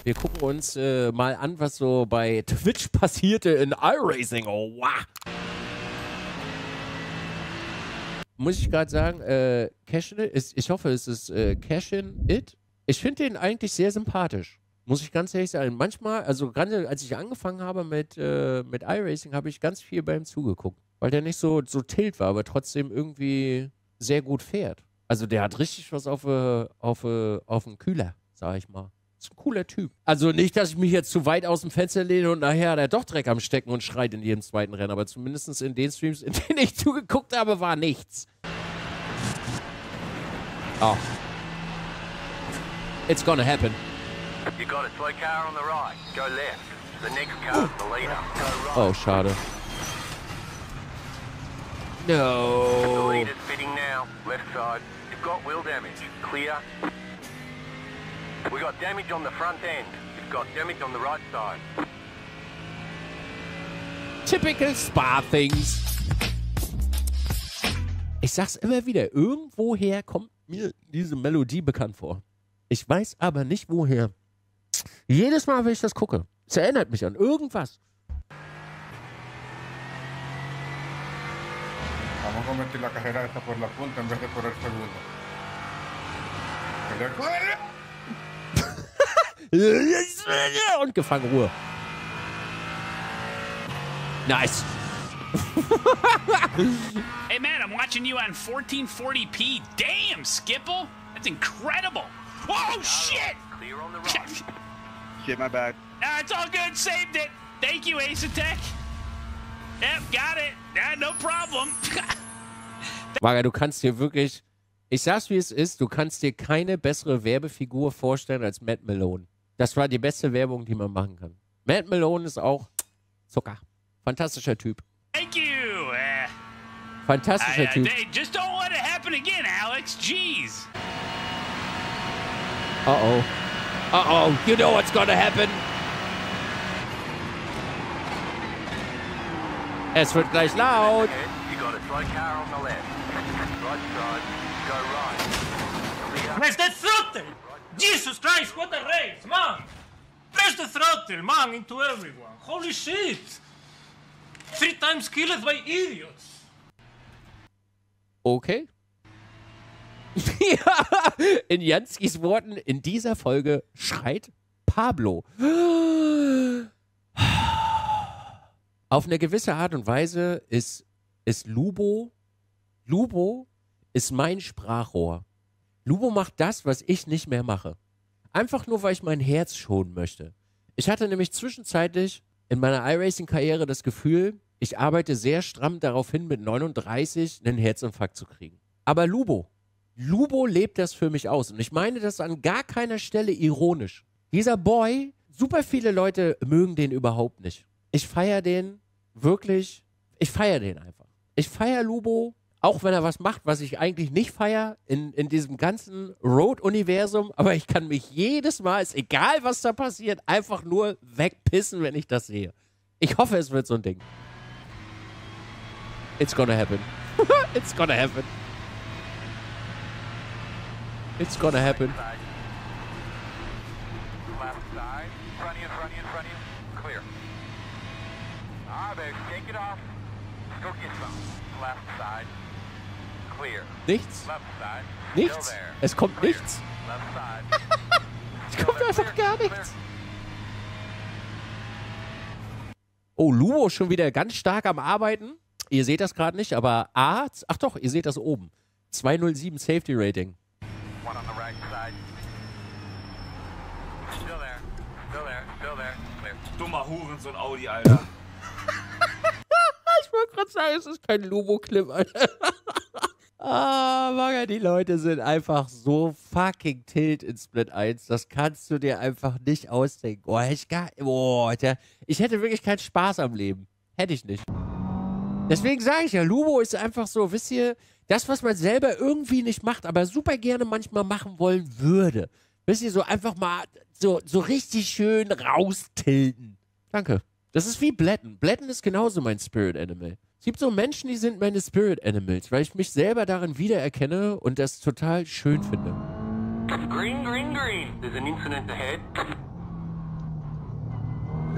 Wir gucken uns mal an, was so bei Twitch passierte in iRacing. Oh, wow. Muss ich gerade sagen, ich hoffe, es ist Cashin It. Ich finde den eigentlich sehr sympathisch. Muss ich ganz ehrlich sagen. Manchmal, also gerade als ich angefangen habe mit iRacing, habe ich ganz viel beim zugeguckt. Weil der nicht so tilt war, aber trotzdem irgendwie sehr gut fährt. Also der hat richtig was auf dem Kühler, sag ich mal. Ist ein cooler Typ. Also nicht, dass ich mich jetzt zu weit aus dem Fenster lehne und nachher hat er doch Dreck am Stecken und schreit in jedem zweiten Rennen. Aber zumindest in den Streams, in denen ich zugeguckt habe, war nichts. Oh. It's gonna happen. You got a slow car on the right. Go left. The next car's the leader. Go right. Oh, schade. The No. leader's fitting now. Left side. You've got wheel damage. Clear. We got damage on the front end. You've got damage on the right side. Typical Spa-Things. Ich sag's immer wieder, irgendwoher kommt mir diese Melodie bekannt vor. Ich weiß aber nicht woher. Jedes Mal, wenn ich das gucke, es erinnert mich an irgendwas. Vamos a convertir la carrera esta por la punta en vez de por el segundo. Und gefangen, Ruhe. Nice. Hey man, I'm watching you on 1440p. Damn, Skipple! That's incredible! Whoa, shit! Clear on the right. Shit, my bad. It's all good, saved it. Thank you, Ace Attack. Yep, got it. No problem. Maga, du kannst dir wirklich, ich sag's wie es ist, du kannst dir keine bessere Werbefigur vorstellen als Matt Malone. Das war die beste Werbung, die man machen kann. Matt Malone ist auch Zucker. Fantastischer Typ. Thank you. Fantastischer Typ. Just don't let it happen again, Alex. Jeez. Uh-oh. Uh-oh. You know what's gonna happen. Es wird gleich laut. Ahead, you got a slow car on the left. Right side. Go right. Clear. Press the throttle! Jesus Christ, what a race, man! Press the throttle, man, into everyone. Holy shit! 3 times killed by idiots. Okay. Ja, in Janskis Worten in dieser Folge schreit Pablo. Auf eine gewisse Art und Weise ist Lubo ist mein Sprachrohr. Lubo macht das, was ich nicht mehr mache. Einfach nur, weil ich mein Herz schonen möchte. Ich hatte nämlich zwischenzeitlich in meiner iRacing-Karriere das Gefühl, ich arbeite sehr stramm darauf hin, mit 39 einen Herzinfarkt zu kriegen. Aber Lubo lebt das für mich aus. Und ich meine das an gar keiner Stelle ironisch. Dieser Boy, super viele Leute mögen den überhaupt nicht. Ich feiere den wirklich, ich feiere den einfach. Ich feiere Lubo, auch wenn er was macht, was ich eigentlich nicht feiere in diesem ganzen Road-Universum. Aber ich kann mich jedes Mal, ist egal was da passiert, einfach nur wegpissen, wenn ich das sehe. Ich hoffe, es wird so ein Ding. It's gonna happen. It's gonna happen. It's gonna happen. Left side. Front you, front you, front you. Clear. Baby, take it off. Go get some. Left side. Clear. Nichts. Left side. Nichts. Still there. Es kommt Clear. nichts. Left side. Es kommt einfach gar Clear. nichts. Oh, Lubo ist schon wieder ganz stark am Arbeiten. Ihr seht das gerade nicht, aber ach doch, ihr seht das oben. 207 Safety Rating. One on the right side. Still there. Still there. Still there. Clear. Dummer Hurensohn Audi, Alter. Ich wollte gerade sagen, es ist kein Lubo-Clip, Alter. Maga, die Leute sind einfach so fucking tilt in Split 1. Das kannst du dir einfach nicht ausdenken. Ich hätte wirklich keinen Spaß am Leben. Hätte ich nicht. Deswegen sage ich ja, Lubo ist einfach so, wisst ihr, das, was man selber irgendwie nicht macht, aber super gerne manchmal machen wollen würde. Wisst ihr, so einfach mal so richtig schön raustilten. Danke. Das ist wie Blätten. Blätten ist genauso mein Spirit Animal. Es gibt so Menschen, die sind meine Spirit Animals, weil ich mich selber darin wiedererkenne und das total schön finde. Green, green, green. There's an incident ahead.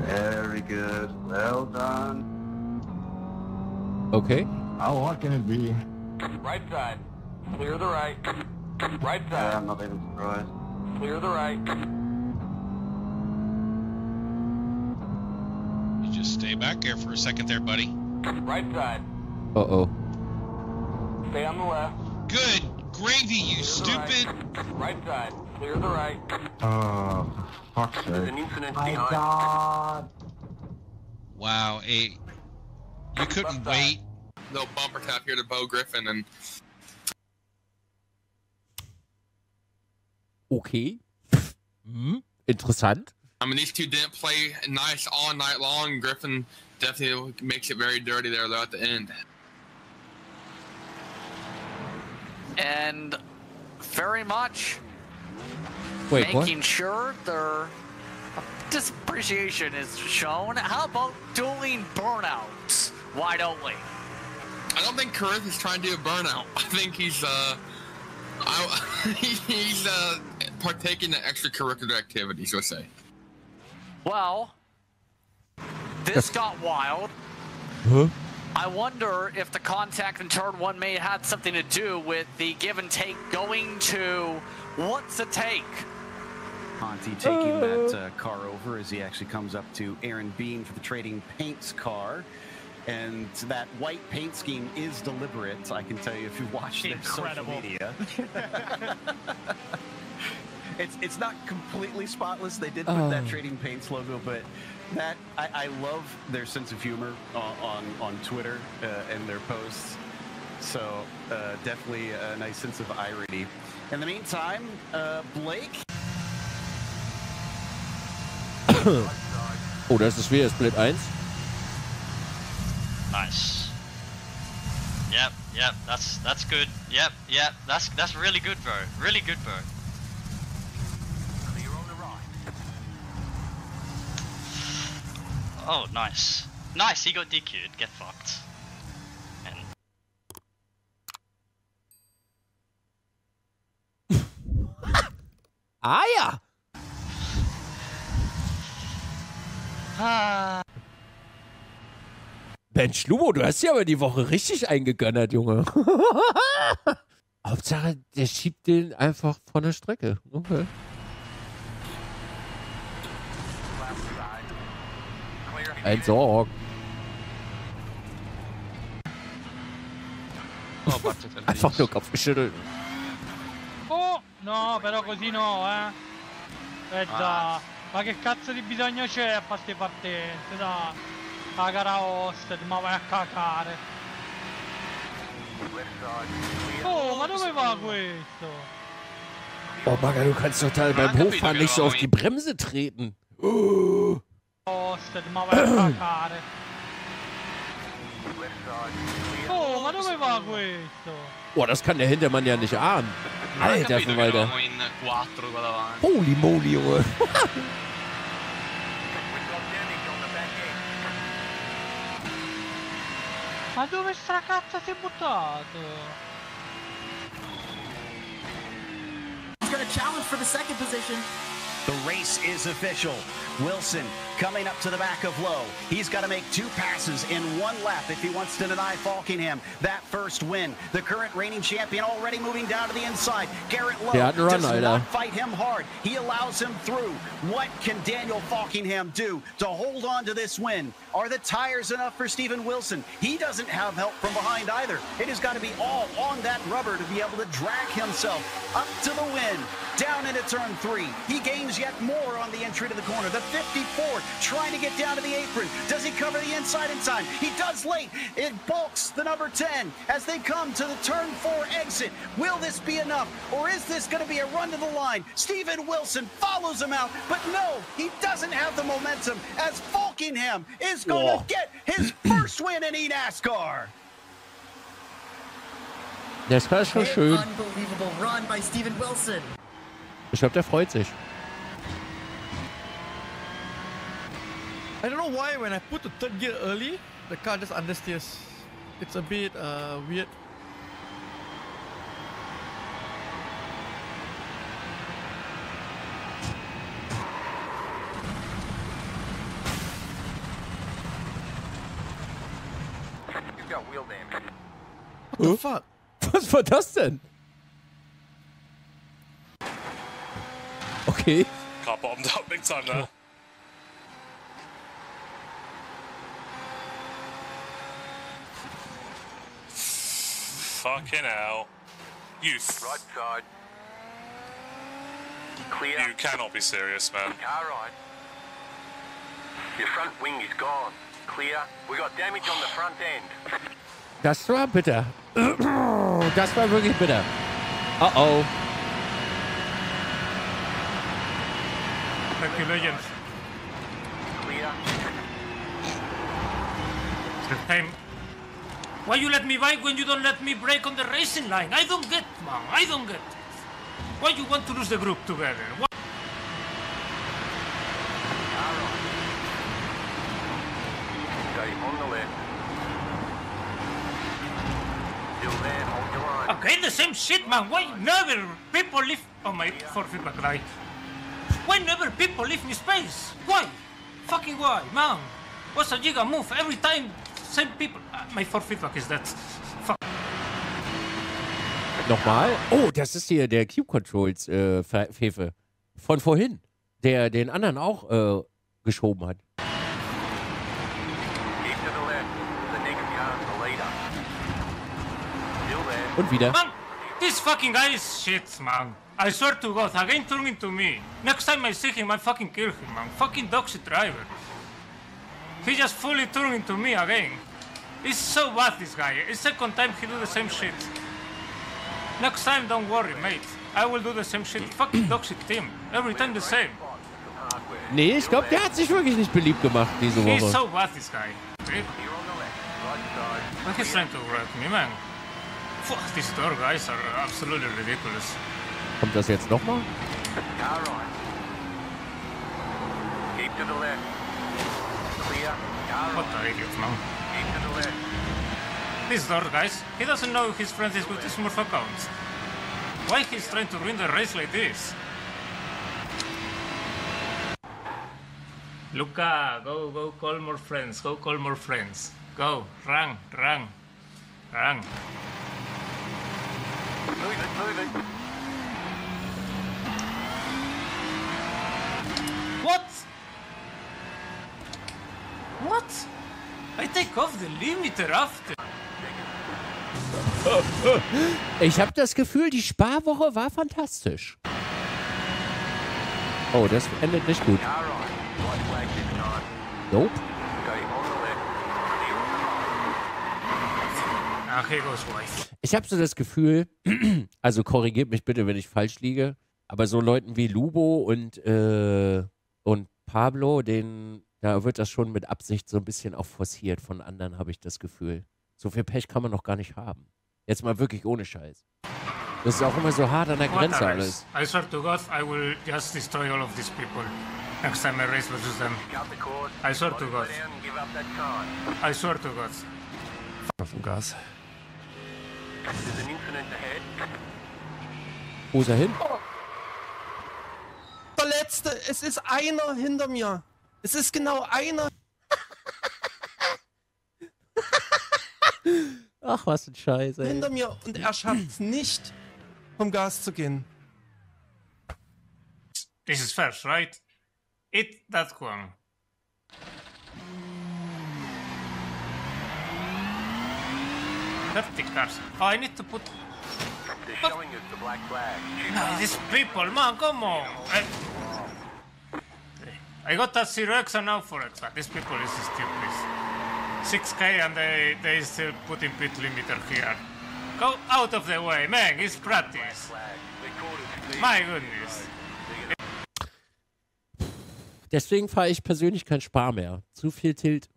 Very good. Well done. Okay. How hard can it be? Right side. Clear the right. Right Yeah, side. I'm not even surprised. Clear the right. You just stay back there for a second there, buddy. Right side. Uh-oh. Stay on the left. Good gravy, you Clear the stupid. Right. Right side. Clear the right. Oh, fuck's There's sake. an incident My behind. God. Wow, you couldn't wait. Little bumper tap here to Bo Griffin, and Okay. Interessant. I mean these two didn't play nice all night long. Griffin definitely makes it very dirty there though at the end. And very much Wait, making what? sure their disappreciation is shown. How about dueling burnouts? Why don't we? I don't think Karith is trying to do a burnout. I think he's he's partaking in extracurricular activities, let's say. Well, this got wild. Huh? I wonder if the contact in turn one may have had something to do with the give and take going to what's the take? Conti taking that car over as he actually comes up to Aaron Bean for the Trading Paints car. And that white paint scheme is deliberate. I can tell you if you watch their social media. It's not completely spotless. They did put that Trading Paints logo, but that I love their sense of humor on Twitter and their posts. So definitely a nice sense of irony. In the meantime, Blake. Oh, das ist wieder Split 1. Nice. Yep, that's good. Yep, that's really good, bro. Really good, bro. Clear on the right. Oh, nice. Nice, he got DQ'd. Get fucked. Ah ja! Mensch, Lubo, du hast ja aber die Woche richtig eingegönnert, Junge. Hauptsache, der schiebt den einfach von der Strecke. Okay. Ein Sorg. Einfach nur Kopf geschüttelt. Oh, no, però così no, già. Ma che cazzo di bisogno c'è a fare ste partenze, da la gara hosted, ma vai a cacare. Oh, ma dove va questo? Oh, Bagger, du kannst doch da beim Hochfahren nicht so auf die Bremse treten. Hosted, ma vai a cacare. Oh, ma dove va questo? Boah, das kann der Hintermann ja nicht ahnen. Alter Verwalter. Holy moly, Junge. Ma dove sta cazzo si è buttato? He's gonna challenge for the second position. The race is official. Wilson coming up to the back of Lowe. He's got to make 2 passes in 1 lap if he wants to deny Falkingham that first win. The current reigning champion already moving down to the inside. Garrett Lowe does not fight him hard. He allows him through. What can Daniel Falkingham do to hold on to this win? Are the tires enough for Steven Wilson? He doesn't have help from behind either. It has got to be all on that rubber to be able to drag himself up to the win. Down into turn 3. He gains yet more on the entry to the corner. The 54 trying to get down to the apron. Does he cover the inside in time? He does late. It balks the number 10 as they come to the turn 4 exit. Will this be enough, or is this going to be a run to the line? Steven Wilson follows him out, but no, he doesn't have the momentum as Falkingham is going to get his first win in eNASCAR. Das war schon schön. Unbelievable run by Steven Wilson. Ich glaube, der freut sich. I don't know why when I put the third gear early, the car just understeers. It's a bit weird. wheel damage. What the fuck? Was war das denn? Okay. Car bottomed out big time there. Fucking hell. Youth. Right side. Clear. You cannot be serious, man. Car right. Your front wing is gone. Clear. We got damage on the front end. Das war bitter. Das war wirklich bitter. Oh. Thank you, legends. Clear. Time. Why you let me bike when you don't let me brake on the racing line? I don't get, man. I don't get. Why you want to lose the group together? Why? Okay, on the left. Still there, hold your line. Okay, the same shit, man. Why never people leave? Oh my, for feedback line. Why never people leave me space? Why? Fucking why, man? What's a giga move? Every time, same people. My for feedback is that. Fuck. Nochmal? Oh, das ist hier der Cube Controls Fefe von vorhin, der den anderen auch geschoben hat. Keep to the left. The next car's the leader. Still there. Und wieder. Man, this fucking guy is shit, man. I swear to God, again turning to me. Next time I see him, I fucking kill him, man. Fucking dog shit driver. He just fully turned into me again. It's so bad, this guy. It's second time he do the same shit. Next time, don't worry, mate. I will do the same shit. Fucking dog shit team. Every time the same. Nee, ich glaube, der hat sich wirklich nicht beliebt gemacht diese He's Woche. so bad, this guy. But he's trying to wreck me, man. Fuck, these door guys are absolutely ridiculous. Kommt das jetzt nochmal? Car right. Keep to the left. Clear. Car What right. the idiot, man. Keep to the left. This door, guys, he doesn't know his friend is with his Smurf account. Why he's trying to win the race like this? Luca, go call more friends, go call more friends. Go, run. Move it. What? I take off the limiter after. Ich habe das Gefühl, die Sparwoche war fantastisch. Oh, das endet nicht gut. Nope. Ach, here goes wife. Ich habe so das Gefühl, also korrigiert mich bitte, wenn ich falsch liege, aber so Leuten wie Lubo und Pablo, da wird das schon mit Absicht so ein bisschen auch forciert von anderen, habe ich das Gefühl. So viel Pech kann man noch gar nicht haben. Jetzt mal wirklich ohne Scheiß. Das ist auch immer so hart an der Grenze alles. I swear to God, I will just destroy all of these people. Next time I race versus them. I swear to God. I swear to God. Auf dem Gas. There's an incident ahead. Wo ist er hin? Der letzte, es ist einer hinter mir. Es ist genau einer. Ach, was ein Scheiß, ey. Hinter mir und er schafft es nicht, vom Gas zu gehen. This is first, right? Eat that one. Cars. Oh, I need to put. They're showing us the black flag. No, these people, man, come on. I got that 0x and now 4x. But these people is stupid. 6K and they still putting pit limiter here. Go out of the way, man. It's practice. My goodness. Deswegen fahre ich persönlich kein Spar mehr. Zu viel Tilt.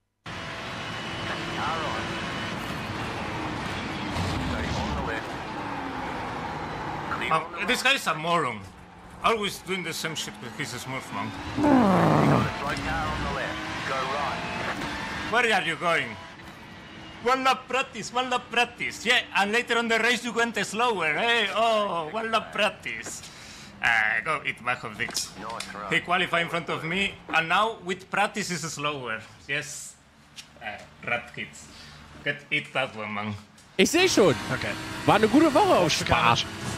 This guy is a moron. Always doing the same shit with his Smurf, man. Where are you going? One lap practice. Yeah, and later on the race you went slower. Hey, oh, one lap practice. Go eat back of dicks. He qualified in front of me, and now with practice is slower. Yes, rat kids. Get eat that one, man. Ich sehe schon. Okay. War eine gute Woche auf Spa.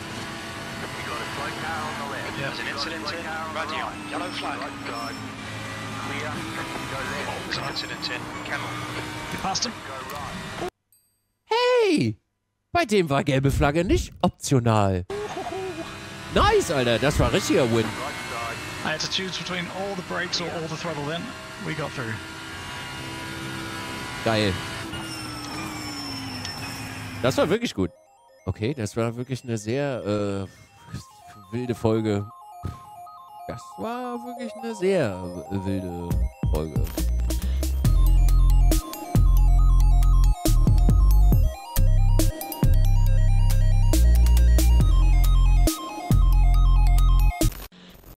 There's an incident in radio. Yellow flag. Oh, there's an incident in Camel. You passed him? Hey! Bei dem war gelbe Flagge nicht optional. Nice, Alter. Das war richtiger Win. I had to choose between all the brakes or all the throttle in. We got through. Geil. Das war wirklich gut. Okay, das war wirklich eine sehr wilde Folge. Das war wirklich eine sehr wilde Folge.